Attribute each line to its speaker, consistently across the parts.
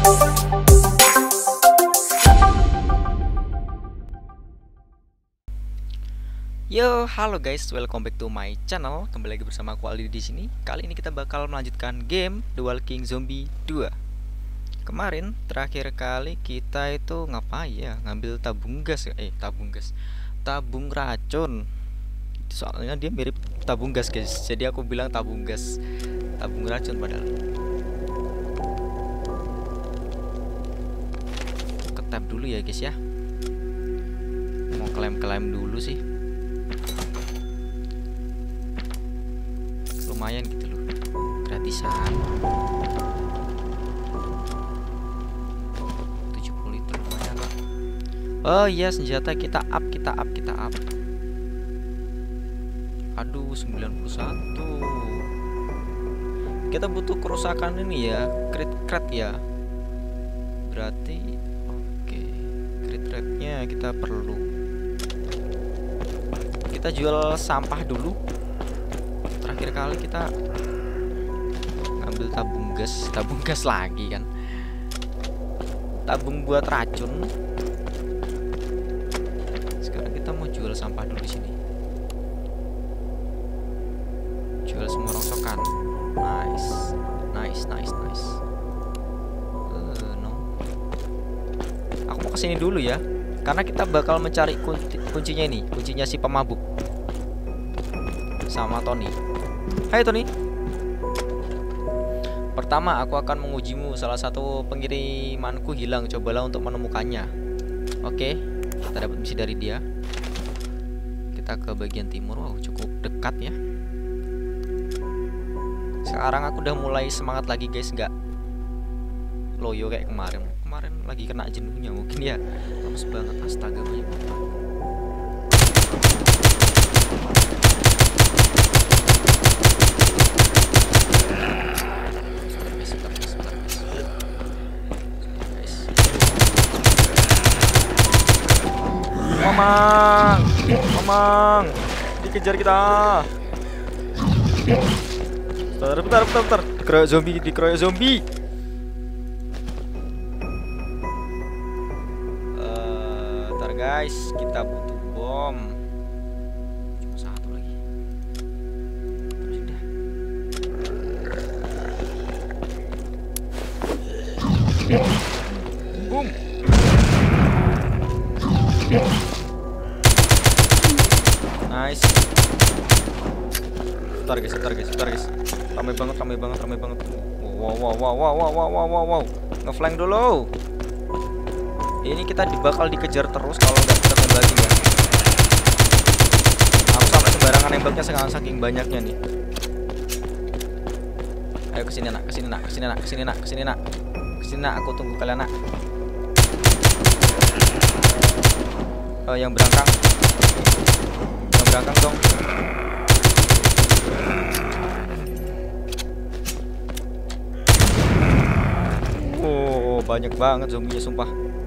Speaker 1: Yo, halo guys, welcome back to my channel. Kembali lagi bersama aku Aldi di sini. Kali ini kita bakal melanjutkan game The Walking Zombie 2. Kemarin terakhir kali kita itu ngapain ya? Ngambil tabung gas ya? Tabung racun. Soalnya dia mirip tabung gas, guys. Jadi aku bilang tabung gas. Tabung racun padahal. Ketap dulu ya, guys ya. Mau klaim dulu sih. Lumayan gitu loh, gratisan 70 liter lumayan lah. Oh iya, senjata kita up. Aduh, 91. Kita butuh kerusakan ini ya, crit ya. Berarti oke, crit rate-nya kita perlu. Kita jual sampah dulu. Terakhir kali kita ngambil tabung gas lagi kan, tabung buat racun. Sekarang kita mau jual sampah dulu di sini, jual semua rongsokan. Nice. No, aku mau kesini dulu ya, karena kita bakal mencari kuncinya ini, kuncinya si pemabuk sama Tony. Hai Tony. Pertama aku akan mengujimu. Salah satu pengirimanku hilang. Cobalah untuk menemukannya. Oke, kita dapat misi dari dia. Kita ke bagian timur. Wow, cukup dekat ya. Sekarang aku udah mulai semangat lagi guys. Nggak loyo kayak kemarin. Kemarin lagi kena jenuhnya mungkin ya. Lemes banget, astaga banyak banget. Mamang, dikejar kita. Bentar. Dikeroyok zombie. Bentar guys, kita butuh bom. Cuma satu lagi. Terus udah. Boom. Nice. Bentar guys. Ramai banget. Wow. Ngeflank dulu. Ini kita bakal dikejar terus kalau nggak kita tembakin ya. Aku sampai sembarangan nembaknya saking banyaknya nih. Ayo kesini nak. Aku tunggu kalian nak. Yang berangkang dong. Oh, banyak banget zombinya sumpah.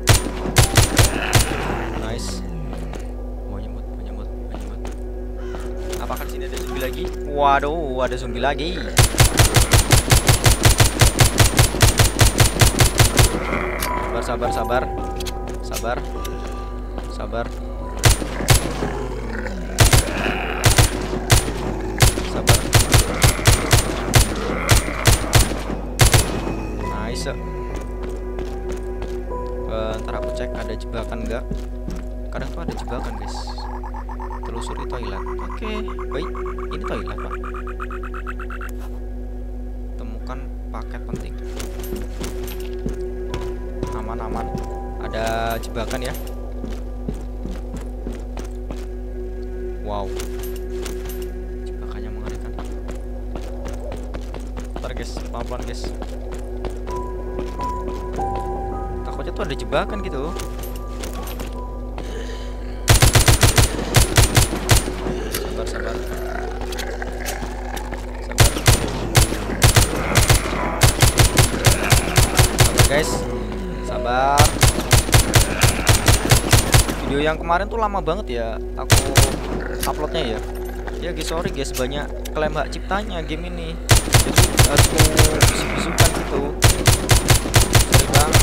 Speaker 1: Nice. Mau nyemut. Apakah di sini ada zombie lagi? Waduh, ada zombie lagi. Sabar. Nice. Ntar aku cek ada jebakan enggak. Kadang tuh ada jebakan guys. Telusuri toilet. Oke, baik. Ini toilet pak. Temukan paket penting. Aman. Ada jebakan ya. Wow, jebakannya mengerikan. Bentar guys, pelan-pelan guys. Takutnya tuh ada jebakan gitu. Sabar guys, sabar. Video yang kemarin tuh lama banget ya aku uploadnya ya. Ya guys, sorry guys, banyak klaim hak ciptanya game ini. Jadi harus bisik-bisikan gitu. Sorry bang.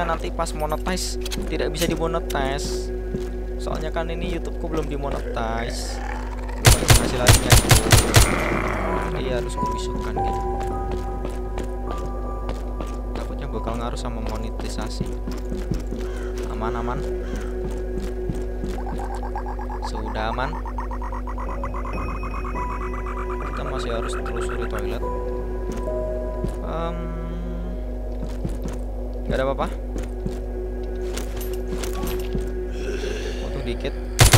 Speaker 1: nanti pas monetize tidak bisa dimonetize. Soalnya kan ini YouTubeku belum dimonetize, belum ada penghasilannya gitu. Jadi harus kubisukan gitu. Takutnya bakal ngaruh sama monetisasi. Aman. Sudah aman. Kita masih harus telusuri toilet. Gak ada apa-apa. Untung dikit.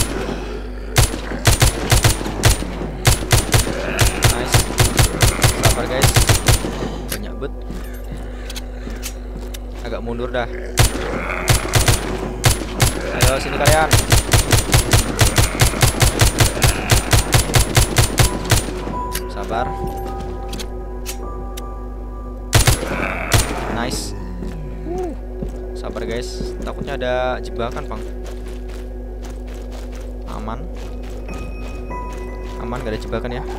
Speaker 1: Nice. Sabar guys. Banyak bet. Agak mundur dah. Ayo sini kalian. Sabar. Nice. Sabar guys, takutnya ada jebakan bang. Aman, gak ada jebakan ya.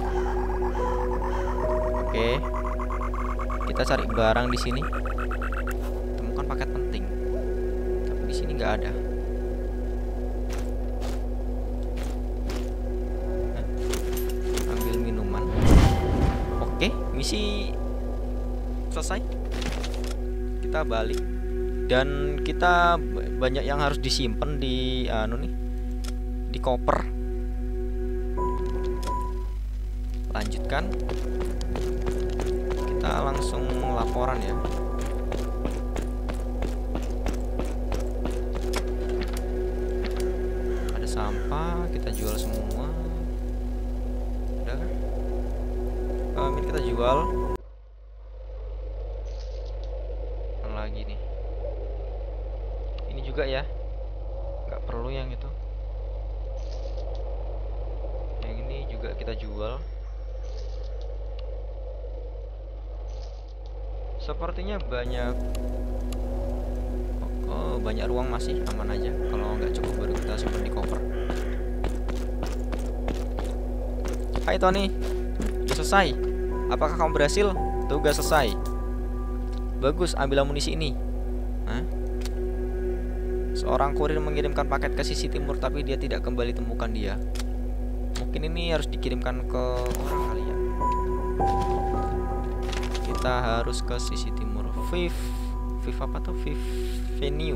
Speaker 1: Oke, kita cari barang di sini. Temukan paket penting, tapi di sini nggak ada. Ambil minuman. Oke, misi selesai. Kita balik. Dan kita banyak yang harus disimpan di di koper. Lanjutkan. Kita langsung laporan ya. Ada sampah, kita jual semua. Udah kan? Ini kita jual. Lagi nih. Ini juga ya, nggak perlu yang itu. Yang ini juga kita jual. Sepertinya banyak. Oh, banyak ruang, masih aman aja. Kalau nggak cukup baru kita simpan di koper. Hai Tony, udah selesai. Apakah kamu berhasil? Tugas selesai. Bagus, ambil amunisi ini. Hah? Seorang kurir mengirimkan paket ke sisi timur, tapi dia tidak kembali temukan dia. Mungkin ini harus dikirimkan ke orang kali ya. Kita harus ke sisi timur. Fifth apa tuh? Fifth Venue.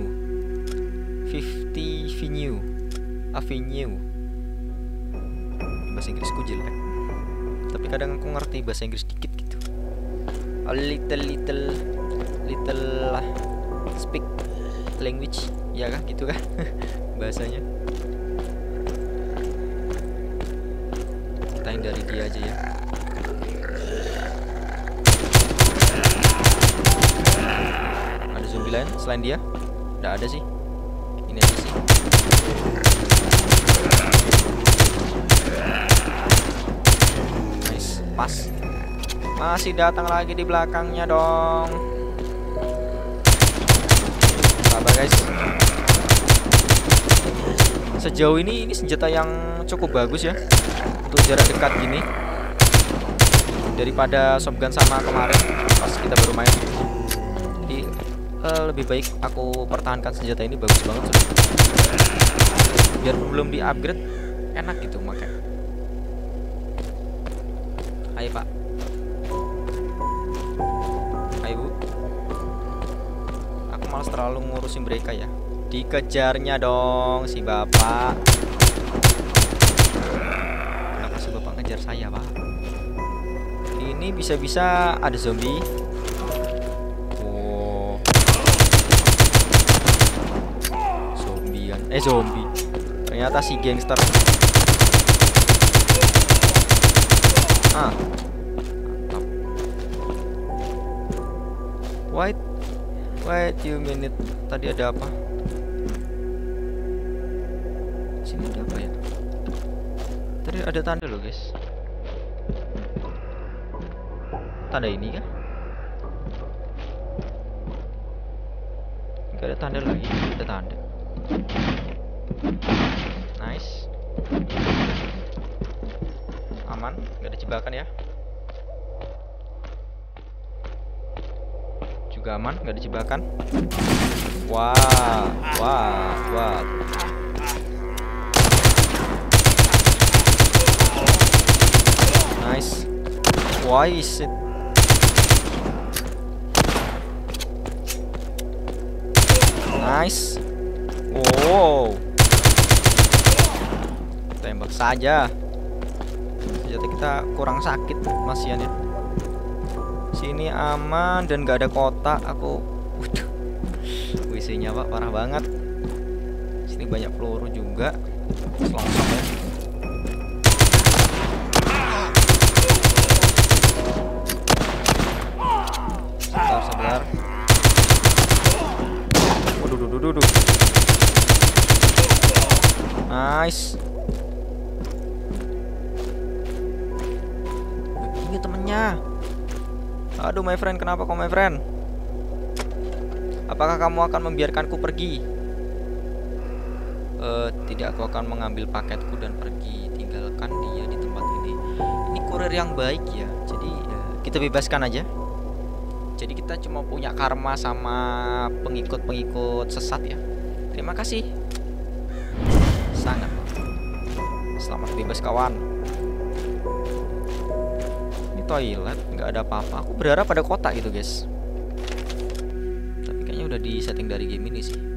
Speaker 1: 50 Venue. Avenue. Bahasa Inggrisku jelek, tapi kadang aku ngerti bahasa Inggris dikit gitu. A little speak language, ya kah gitu kan bahasanya. Kita hindari dia aja ya. Ada zombie lain selain dia? Nggak ada sih. Ini aja sih. Nice, pas. Masih datang lagi di belakangnya dong. Sabar guys. Sejauh ini senjata yang cukup bagus ya untuk jarak dekat gini, daripada shotgun sama kemarin pas kita baru main. Jadi lebih baik aku pertahankan senjata ini, bagus banget sudah. Biar belum di upgrade enak gitu makanya. Hai pak. Hai bu. Aku malas terlalu ngurusin mereka ya. Dikejarnya dong si bapak. Kenapa si bapak ngejar saya pak? Ini bisa-bisa ada zombie. Oh, zombian. Zombie. Ternyata si gangster. Mantap. Wait you minute. Tadi ada apa? Sini ada apa ya? Tadi ada tanda loh guys. Tanda ini kan? Gak ada tanda lagi. Ada tanda. Nice. Aman, gak ada jebakan ya. Juga Gak aman, gak ada jebakan. Wah. Nice. Why is it? Nice. Wow. Tembak saja. Senjata kita kurang sakit masiannya. Sini aman dan gak ada kotak. Aku WC-nya Pak parah banget. Sini banyak peluru juga. Selongsong ya. Sabar. Waduh. Nice. Ini temennya. Aduh my friend, kenapa kau my friend? Apakah kamu akan membiarkanku pergi? Tidak, aku akan mengambil paketku dan pergi. Tinggalkan dia di tempat ini. Ini kurir yang baik ya. Jadi kita bebaskan aja. Jadi kita cuma punya karma sama pengikut-pengikut sesat ya. Terima kasih. Sangat. Selamat bebas kawan. Ini toilet, nggak ada apa-apa. Aku berharap ada kotak gitu guys. Tapi kayaknya udah di setting dari game ini sih.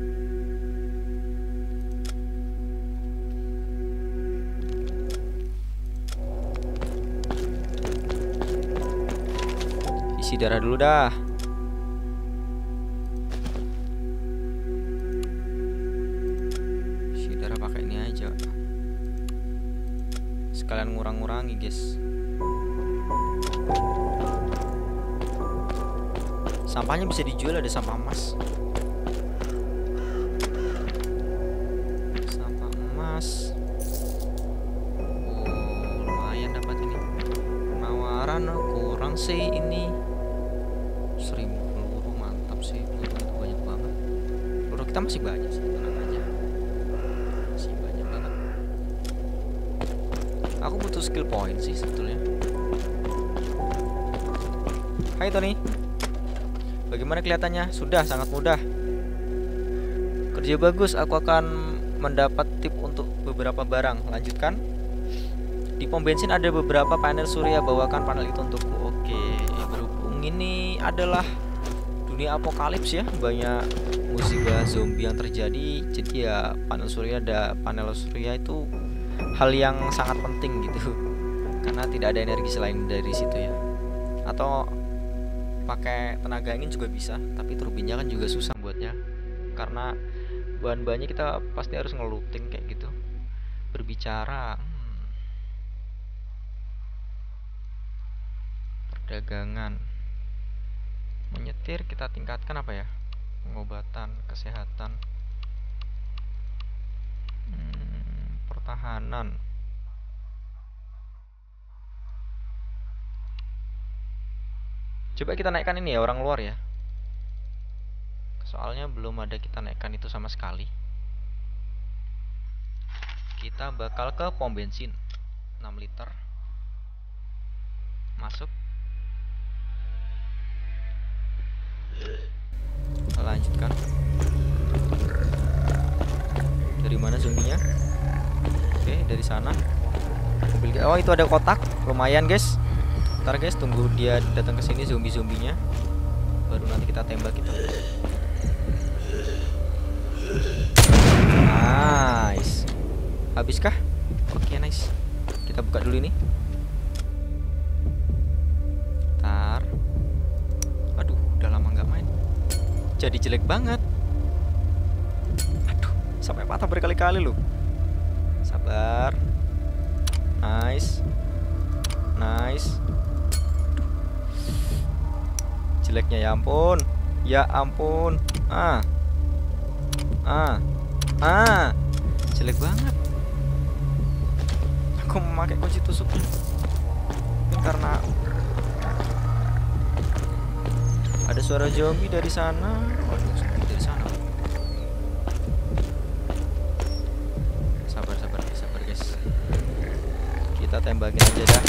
Speaker 1: Isi darah dulu dah. Isi darah pakai ini aja. Sekalian ngurang-ngurangi guys. Sampahnya bisa dijual, ada sampah emas. Sampah emas. Oh, lumayan dapat ini. Penawaran kurang sih ini. 1000 peluru mantap sih. Peluru itu banyak banget. Peluru kita masih banyak sih, tenang aja. Masih banyak banget. Aku butuh skill point sih sebetulnya. Hai Tony. Bagaimana kelihatannya? Sudah sangat mudah. Kerja bagus. Aku akan mendapat tip untuk beberapa barang. Lanjutkan. Di pom bensin ada beberapa panel surya. Bawakan panel itu untukku. Oke. Berhubung ini adalah dunia apokalips ya, banyak musibah zombie yang terjadi. Jadi ya panel surya itu hal yang sangat penting gitu. Karena tidak ada energi selain dari situ ya. Atau pakai tenaga angin juga bisa, tapi turbinnya kan juga susah buatnya. Karena bahan-bahannya kita pasti harus ngeluting kayak gitu. Berbicara perdagangan, menyetir kita tingkatkan apa ya? Pengobatan, kesehatan, pertahanan. Coba kita naikkan ini ya, orang luar ya. Soalnya belum ada kita naikkan itu sama sekali. Kita bakal ke pom bensin 6 liter. Masuk. Kita lanjutkan. Dari mana zombinya? Oke, dari sana. Oh, itu ada kotak. Lumayan guys. Ntar guys, tunggu dia datang ke sini zombie-zombinya, baru nanti kita tembak itu. Nice. Habiskah? Oke, nice. Kita buka dulu ini. Ntar. Aduh, udah lama nggak main. Jadi jelek banget. Aduh, sampai patah berkali-kali loh. Sabar. Nice. Nice. Jeleknya ya ampun. Ya ampun. Jelek banget. Aku memakai kunci tusuknya. Mungkin karena ada suara zombie dari sana. Waduh, zombie dari sana. Sabar guys. Kita tembakin aja dah.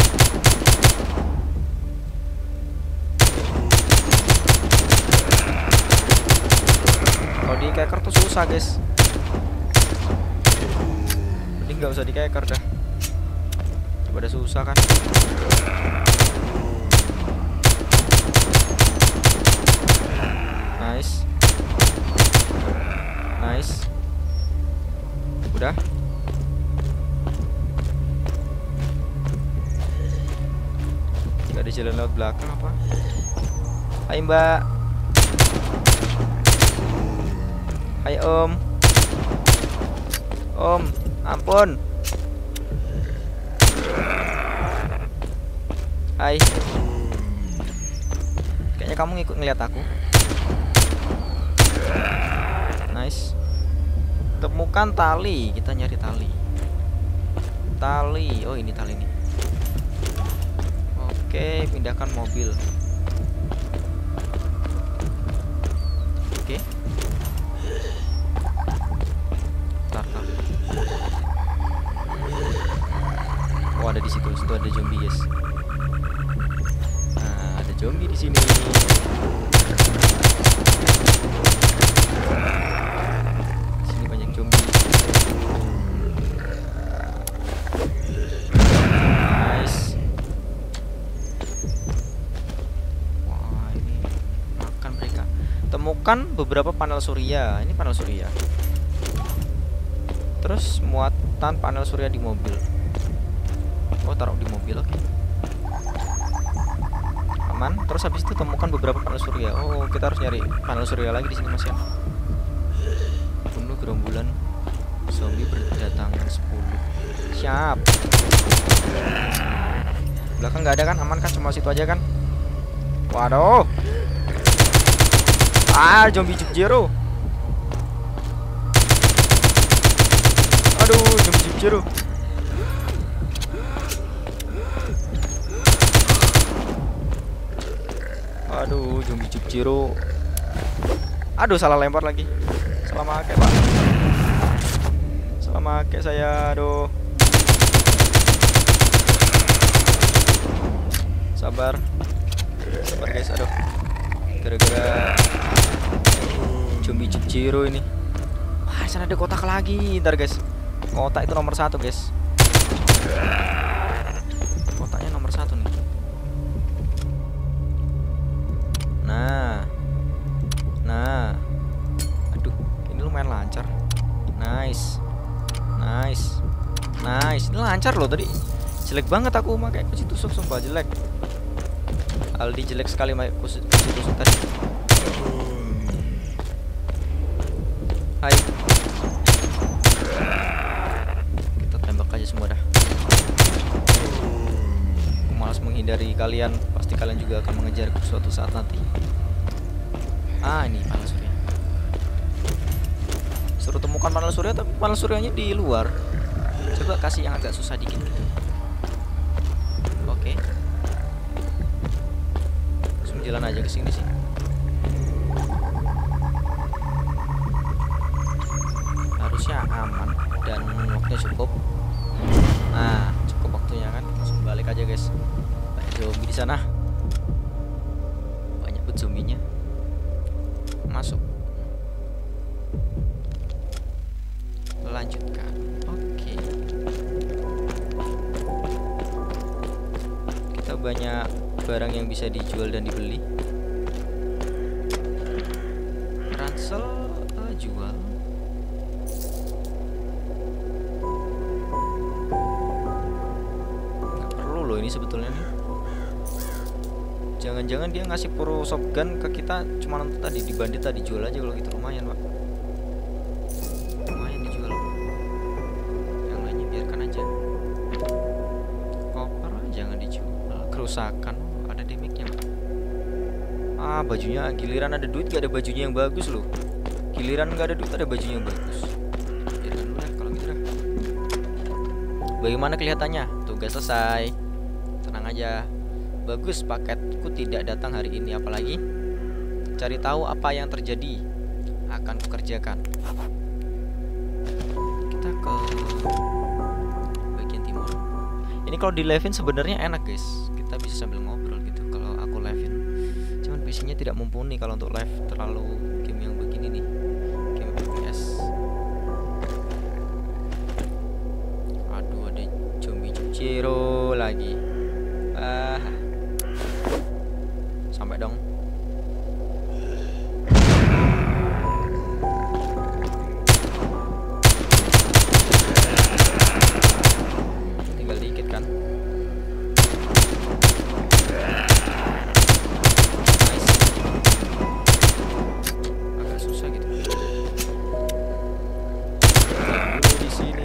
Speaker 1: keker tuh susah guys. Mending nggak usah di keker dah, daripada susah kan. Nice. Nice. Udah. Gak ada jalan lewat belakang apa? Hai mbak. Hai om. Om, ampun. Hai. Kayaknya kamu ngikut ngeliat aku. Nice. Temukan tali. Kita nyari tali. Tali. Oh ini tali nih. Oke, pindahkan mobil. Oke. Tar. Oh ada di situ. Situ ada zombie guys. Nah ada zombie di sini. Temukan beberapa panel surya. Ini panel surya. Terus muatan panel surya di mobil. Oh taruh di mobil, oke. Aman. Terus habis itu temukan beberapa panel surya. Oh kita harus nyari panel surya lagi di sini mas ya. Bunuh gerombolan zombie berdatangan 10. Siap. Belakang nggak ada kan? Aman kan? Cuma situ aja kan? Waduh. Zombie Sub-Zero. Aduh, zombie Sub-Zero. Aduh, zombie Sub-Zero. Aduh, salah lempar lagi. Salah make, Pak. Salah make saya, aduh. Sabar. Sabar guys, aduh. Gara-gara zombie Sub-Zero ini. Wah, sana ada kotak lagi. Ntar guys, kotak itu nomor 1 guys. Kotaknya nomor 1 nih. Nah, aduh, ini lumayan lancar. Nice. Ini lancar loh tadi. Jelek banget aku pakai kunci tusuk, sumpah jelek. Aldi jelek sekali pakai kunci tusuk tadi. Hai. Kita tembak aja semua dah. Aku malas menghindari kalian. Pasti kalian juga akan mengejarku suatu saat nanti. Ini panel surya. Suruh temukan panel surya, tapi panel suryanya di luar. Coba kasih yang agak susah dikit gitu. Oke. Langsung jalan aja ke sini sih. Harusnya aman dan waktunya cukup. Nah, cukup waktunya kan. Langsung balik aja guys. Banyak zombie di sana. Banyak banget zombinya. Masuk. Lanjutkan. Oke. Kita banyak barang yang bisa dijual dan dibeli. Ransel jual. Nggak perlu loh ini sebetulnya nih. Jangan-jangan dia ngasih pro shotgun ke kita cuma untuk tadi di bandit tadi, jual aja kalau gitu, lumayan pak. Lumayan dijual. Yang lainnya biarkan aja. Koper jangan dijual. Kerusakan ada damage-nya pak. Bajunya giliran ada duit gak ada bajunya yang bagus loh. Giliran gak ada duit ada bajunya yang bagus. Biarkan dulu ya kalau gitu dah. Bagaimana kelihatannya? Tugas selesai. Tenang aja. Bagus, paketku tidak datang hari ini. Apalagi cari tahu apa yang terjadi, akan kukerjakan. Kita ke bagian timur. Ini kalau di live-in sebenarnya enak guys, kita bisa sambil ngobrol gitu kalau aku live-in. Cuman PC-nya tidak mumpuni kalau untuk live terlalu game yang begini nih, game Hero lagi. Sampai dong. Tinggal dikit kan. Nice. Agak susah gitu. Di sini.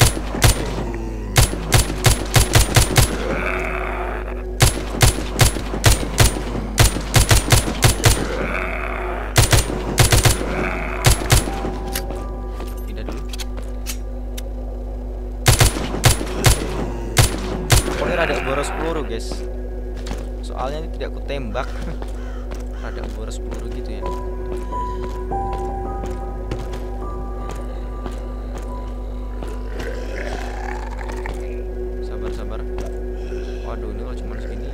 Speaker 1: Rada boros peluru guys, soalnya ini tidak kutembak. Rada boros peluru gitu ya. Sabar. Waduh, ini kalau cuma segini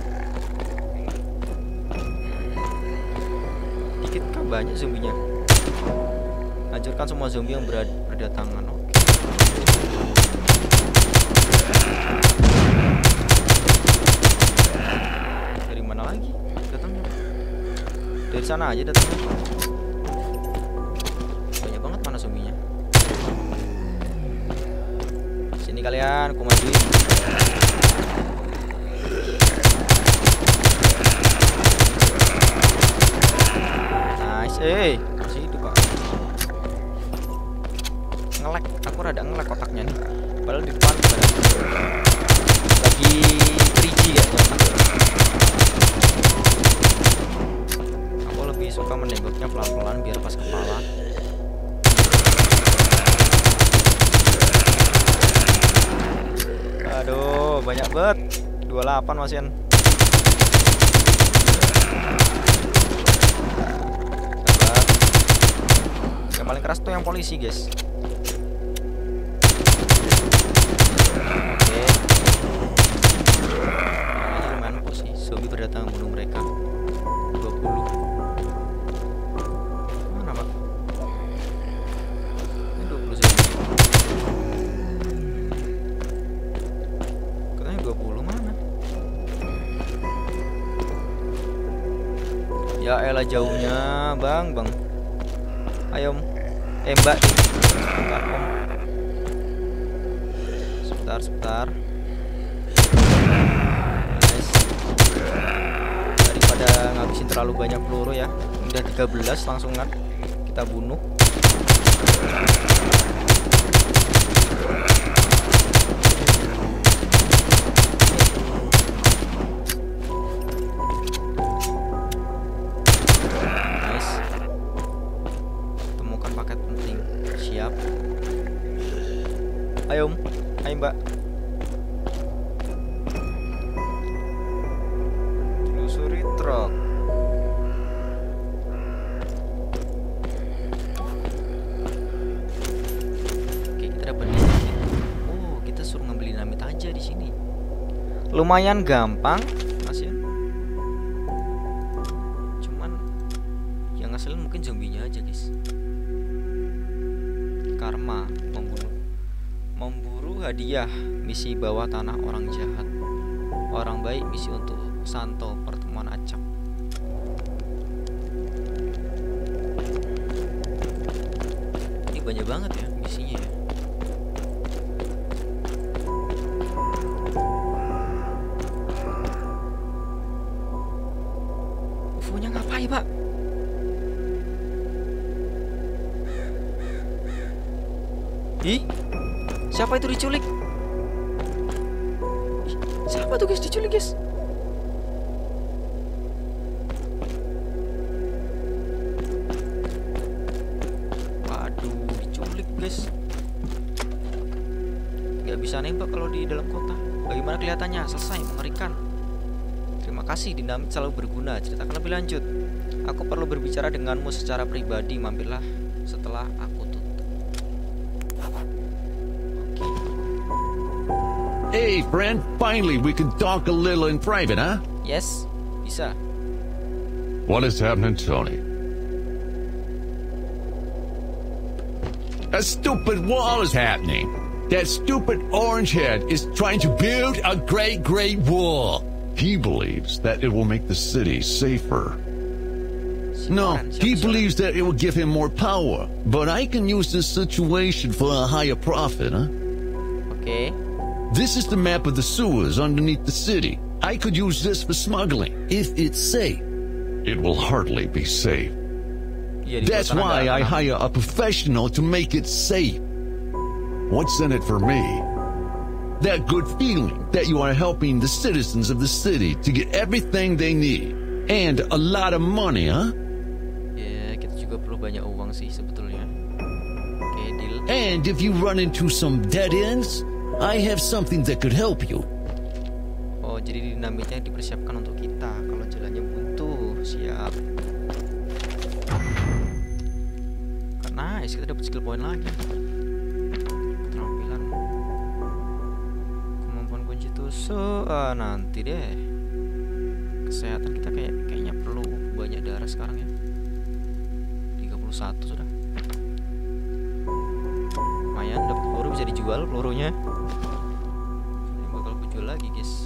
Speaker 1: dikit kah banyak zombinya. Hancurkan semua zombie yang berdatangan. Oke. Lagi datangnya dari sana aja datangnya. Banyak banget mana zombinya. Sini kalian, aku majuin. Nice. Masih hidup pak. Ngelek, aku rada ngelek kotaknya nih. Padahal di depan lagi 3G ya. Suka menembaknya pelan-pelan biar pas kepala. Aduh, banyak banget. 28 masian. Sabar. Yang paling keras tuh yang polisi, guys. Oke. Ini lumayan empuk sih. Zombie berdatangan bunuh mereka. 20. Ya elah jauhnya, bang. Ayo, mbak. Sebentar. Nice. Daripada ngabisin terlalu banyak peluru ya. Udah 13 langsung kan kita bunuh. Ayo mbak. Telusuri truk. Oke, kita dapat dinamit. Oh, kita suruh ngambil dinamit aja di sini. Lumayan gampang, masih. Cuman yang ngeselin mungkin zombinya aja, guys. Karma memburu hadiah, misi bawah tanah orang jahat, orang baik, misi untuk Santo, pertemuan acak. Ini banyak banget ya misinya ya. UFO-nya ngapain pak? Ih, siapa itu diculik? Siapa tuh guys diculik guys? Waduh, diculik guys. Gak bisa nembak kalau di dalam kota. Bagaimana kelihatannya? Selesai, mengerikan. Terima kasih, dinamit selalu berguna. Ceritakan lebih lanjut. Aku perlu berbicara denganmu secara pribadi. Mampirlah setelah aku tutup.
Speaker 2: Hey, friend. Finally, we can talk a little in private, huh?
Speaker 1: Yes, bisa.
Speaker 2: What is happening, Tony? A stupid wall is happening. That stupid orange head is trying to build a great wall. He believes that it will make the city safer. No, he believes that it will give him more power. But I can use this situation for a higher profit, huh?
Speaker 1: Okay.
Speaker 2: This is the map of the sewers underneath the city. I could use this for smuggling, if it's safe. It will hardly be safe. That's why I hire a professional to make it safe. What's in it for me? That good feeling that you are helping the citizens of the city to get everything they need. And a lot of money, huh?
Speaker 1: Ya, kita juga perlu banyak uang sih sebetulnya. Oke, deal.
Speaker 2: And if you run into some dead ends, I have something that could help you.
Speaker 1: Oh, jadi dinamitnya dipersiapkan untuk kita kalau jalannya buntu. Siap. Nice, kita dapat skill point lagi. Keterampilan. Kemampuan kunci tusuk. Nanti deh. Kesehatan kita kayaknya perlu banyak darah sekarang ya. 31 sudah. Lumayan, dapat peluru, bisa dijual pelurunya. Ini bakal aku jual lagi, guys.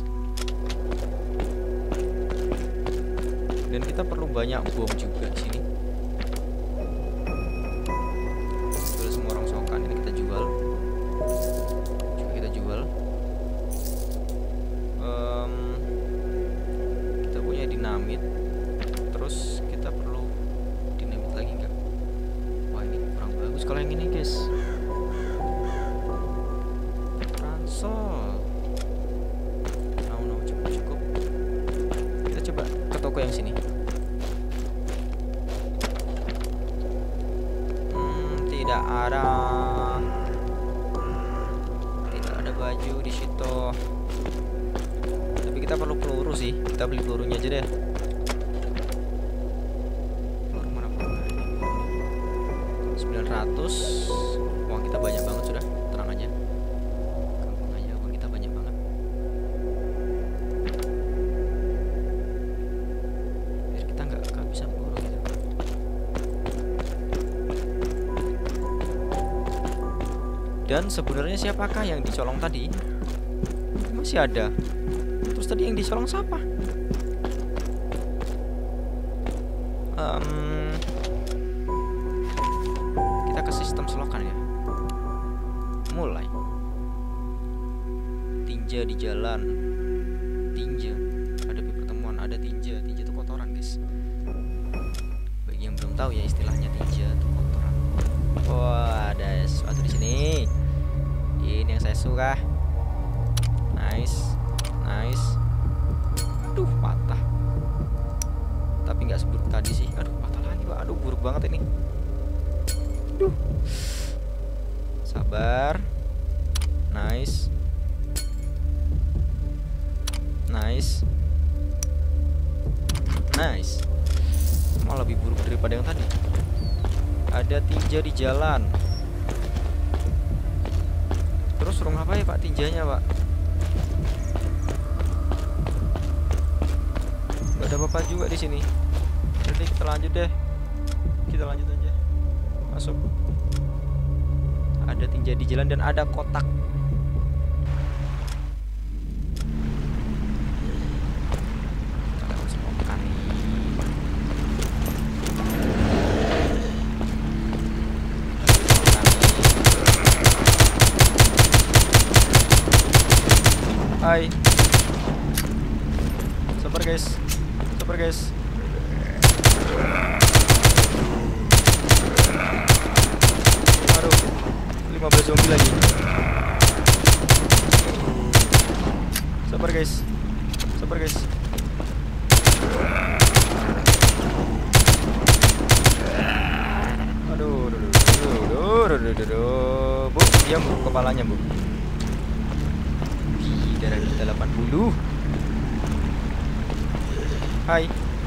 Speaker 1: Dan kita perlu banyak bom juga di sini. Jual semua rongsokan ini kita jual. Juga kita jual. Kita punya dinamit. Terus kita perlu dinamit lagi nggak? Wah, ini kurang bagus kalau yang ini, guys. Ransol. No, cukup. Kita coba ke toko yang sini. Tidak ada baju di situ. Tapi kita perlu peluru sih. Kita beli pelurunya aja deh. Peluru mana pelurunya? 900. Uang kita banyak banget sudah. Tenang aja. Gampang aja, uang kita banyak banget. Biar kita nggak bisa peluru gitu. Dan sebenarnya siapakah yang dicolong tadi? Masih ada. Terus tadi yang dicolong siapa? Kita ke sistem selokan ya. Mulai. Tinja di jalan. Tinja. Hadapi pertemuan. Ada tinja. Tinja itu kotoran, guys. Bagi yang belum tahu ya istilahnya tinja itu kotoran. Wah, ada sesuatu di sini. Ini yang saya suka. Nice. Aduh, patah. Tapi nggak seburuk tadi sih. Aduh, patah lagi, Pak. Aduh, buruk banget ini. Aduh. Sabar. Nice. Malah lebih buruk daripada yang tadi. Ada tinja di jalan. Terus suruh ngapain Pak tinjanya, Pak? Gak ada apa-apa juga di sini. Jadi kita lanjut deh. Kita lanjut aja. Masuk. Ada tinja di jalan dan ada kotak. Hai. Sabar guys. Aduh, 15 zombie lagi. Sabar guys. Aduh. Bu, diam bu, kepalanya bu. Darah kita 80. Hai.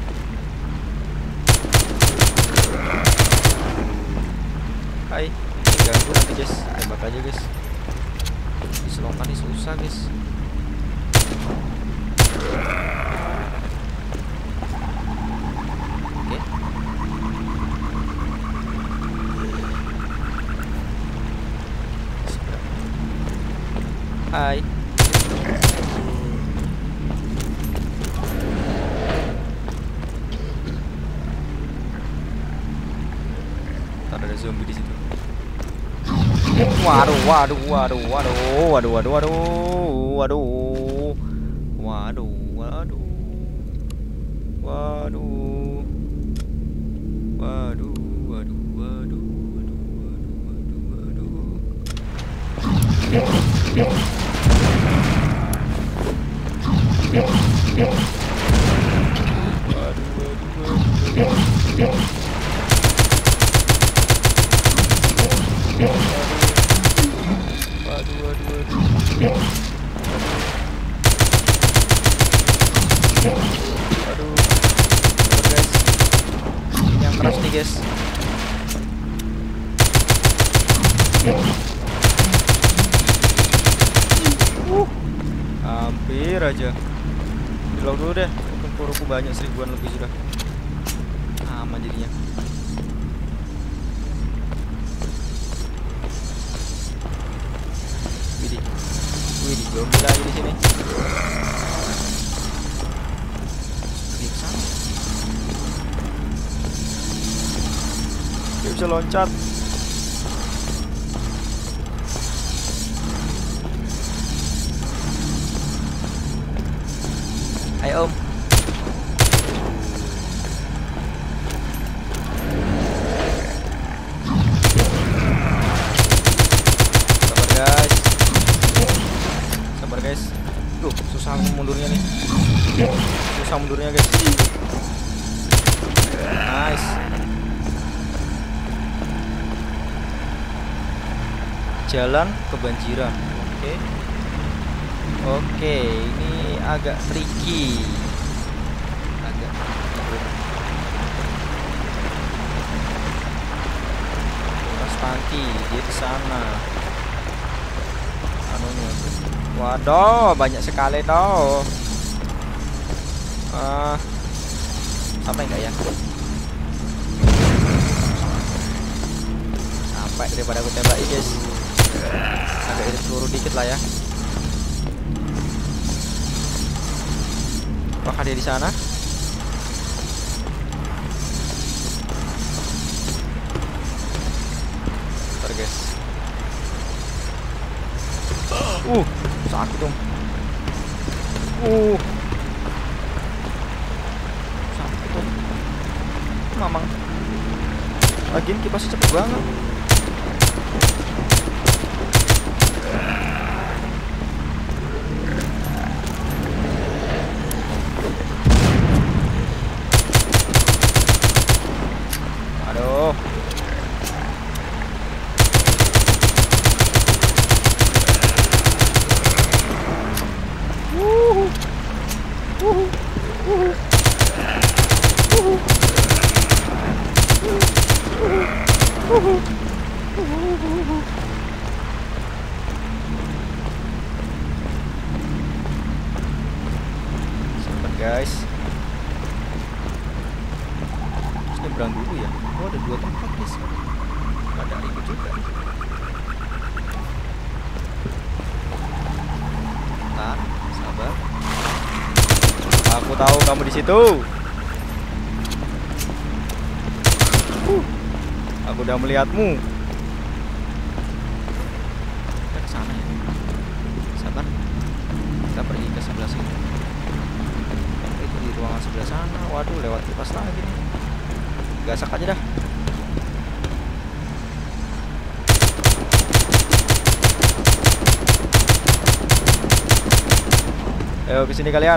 Speaker 1: Ganggu nanti guys. Tembak aja guys. Diselongkan ini susah guys. Oke. Hai. Ntar ada zombie di situ. Waduh, waduh, waduh, waduh, waduh, waduh, waduh, waduh, waduh, waduh, waduh, waduh, waduh, waduh, waduh, aduh, guys, yang keras nih guys. Hampir aja. Reload dulu deh. Peluru banyak, 1000-an lebih sudah. Aman jadinya. Widih, widih, zombie lagi di sini. Dia bisa loncat. Ayo om. Sabar guys. Sabar guys. Duh, susah mundurnya nih. Susah mundurnya guys. Nice. Jalan kebanjiran. Oke. Oke, ini agak tricky. Agak. Mas Panti, dia di sana. Anunya. Waduh, banyak sekali toh. Sampai enggak ya? Sampai daripada aku tembaki guys. Agak irit peluru dikit lah ya. Apakah dia di sana? Bentar guys. Sakit dong. Sakit dong. Mamang. Lagian kipasnya cepet banget. Aduh. Sabar guys. Terus nyebrang dulu ya. Oh, ada 2 tempat guys. Ada ribut juga. Bentar, sabar. Aku tahu kamu di situ. Aku udah melihatmu. Kita ke sana ya. Sabar. Kita pergi ke sebelah sini. Itu di ruangan sebelah sana. Waduh, lewat kipas lagi nih. Gasak aja dah. Ayo kesini kalian.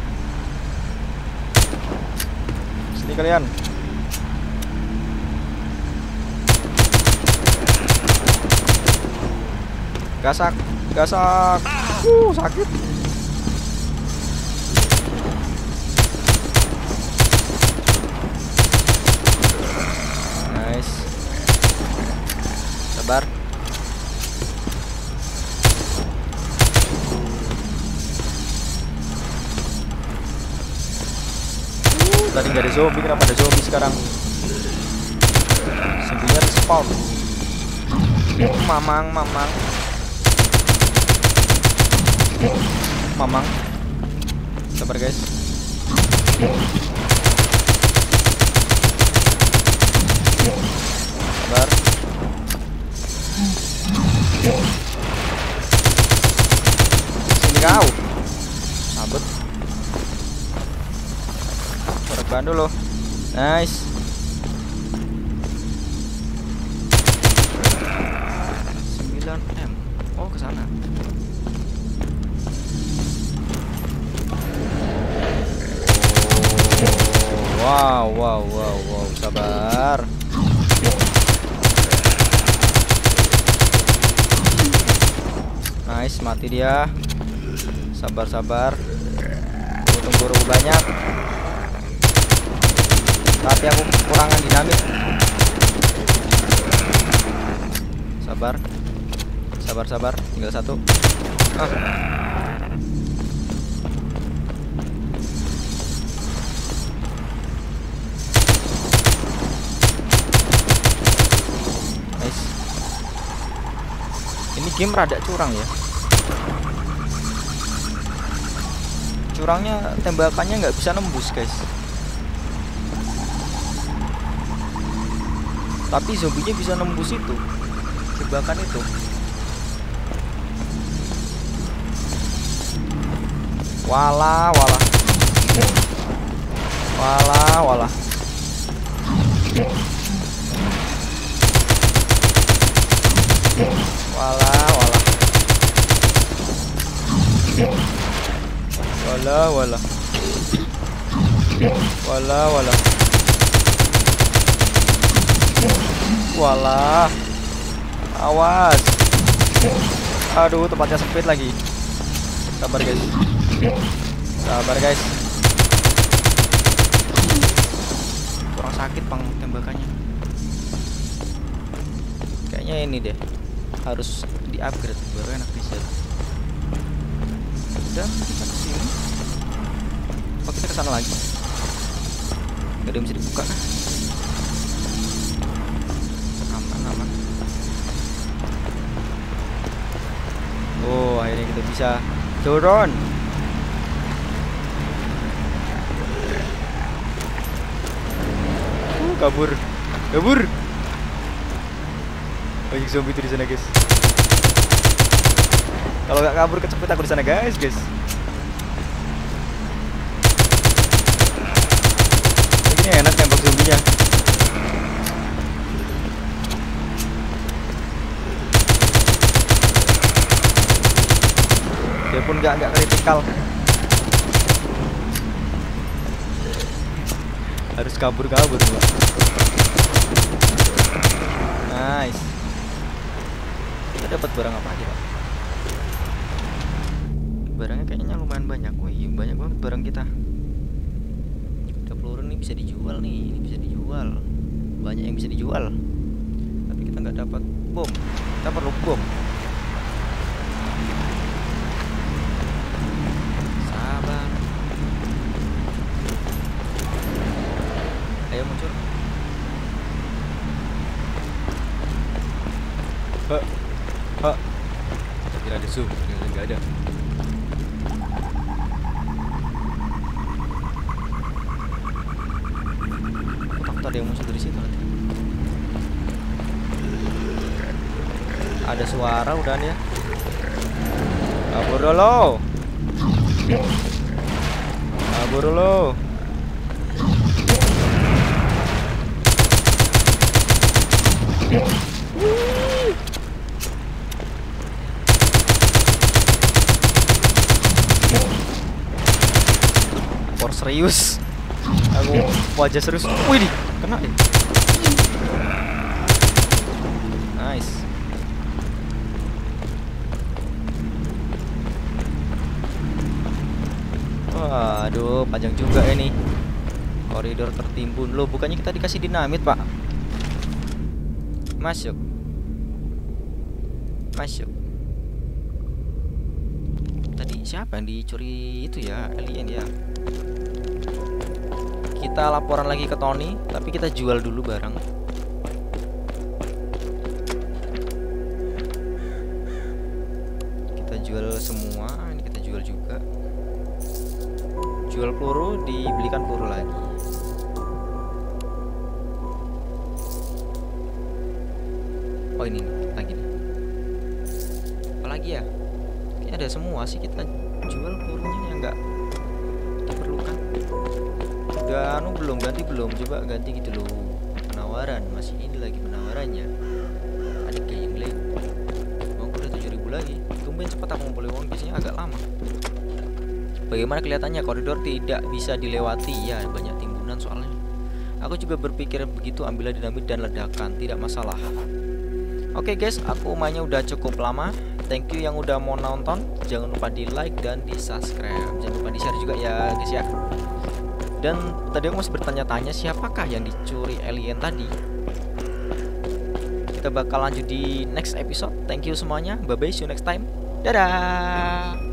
Speaker 1: Sini kalian. Gasak, gasak. Sakit. Nice. Sabar. Tadi nggak ada zombie, kenapa ada zombie sekarang? Zombie-nya respawn. Mamang, mamang. Mamang. Sabar guys. Sabar. Sini kau. Sabut. Terbang dulu. Nice. M. Oh, ke sana. Oh, wow, sabar. Nice, mati dia. Sabar. Tunggu banyak. Tapi aku kekurangan dinamit. Sabar, tinggal satu. Nice. Ini game rada curang ya. Curangnya tembakannya nggak bisa nembus guys. Tapi zombinya bisa nembus itu. Jebakan itu. Walah. Walah. Walah. Awas. Aduh, tempatnya sempit lagi. Sabar guys. Kurang sakit pang tembakannya. Kayaknya ini deh. Harus di-upgrade baru enak bisa. Udah, kita kesini. Oh, kita kesana lagi. Gak ada yang bisa dibuka. Aman. Oh, akhirnya kita bisa turun. Kabur. Banyak zombie itu di sana guys. Kalau nggak kabur kecepet aku di sana guys. Ini enak nembak zombinya. Dia pun nggak kritikal. Harus kabur Mbak. Nice. Kita dapat barang apa aja Pak? Barangnya kayaknya lumayan banyak. Wih, banyak banget barang kita. Ada peluru nih, bisa dijual nih. Ini bisa dijual. Banyak yang bisa dijual. Tapi kita nggak dapat bom. Kita perlu bom. Ayo muncul. Kira ada zoom, ternyata nggak ada. Takut ada yang muncul dari situ nanti. Ada suara udah ya. Kabur dulu. Serius, aku wajah serius. Wih, kena deh. Nice. Waduh, panjang juga ini. Koridor tertimbun. Loh, bukannya kita dikasih dinamit, Pak? Masuk. Tadi siapa yang dicuri itu ya? Alien ya. Kita laporan lagi ke Tony, tapi kita jual dulu barang. Kita jual semua. Ini kita juga. Jual peluru, dibelikan peluru lagi. Oh ini nih, lagi nih. Apalagi ya? Kayaknya ada semua sih, kita jual pelurunya yang nggak kita perlukan. Udah anu belum, ganti belum? Coba ganti gitu loh. Penawaran, masih ini lagi penawarannya. Ada kayak yang lain. Uang udah 7.000 lagi. Tumben cepat aku ngumpulin uang, biasanya agak lama. Bagaimana kelihatannya koridor tidak bisa dilewati? Ya, banyak timbunan soalnya. Aku juga berpikir begitu, ambillah dinamit dan ledakan, tidak masalah. Oke guys, aku mainnya udah cukup lama. Thank you yang udah mau nonton. Jangan lupa di like dan di subscribe. Jangan lupa di share juga ya guys ya. Dan tadi aku masih bertanya-tanya siapakah yang dicuri alien tadi. Kita bakal lanjut di next episode. Thank you semuanya. Bye bye, see you next time. Dadah.